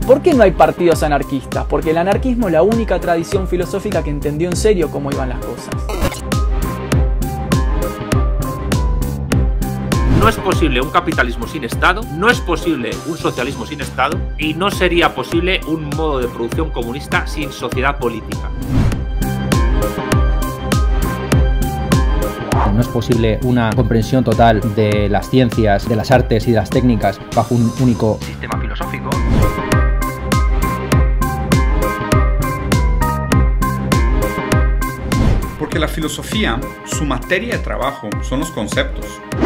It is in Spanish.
¿Por qué no hay partidos anarquistas? Porque el anarquismo es la única tradición filosófica que entendió en serio cómo iban las cosas. No es posible un capitalismo sin Estado, no es posible un socialismo sin Estado y no sería posible un modo de producción comunista sin sociedad política. No es posible una comprensión total de las ciencias, de las artes y de las técnicas bajo un único sistema filosófico. Porque la filosofía, su materia de trabajo son los conceptos.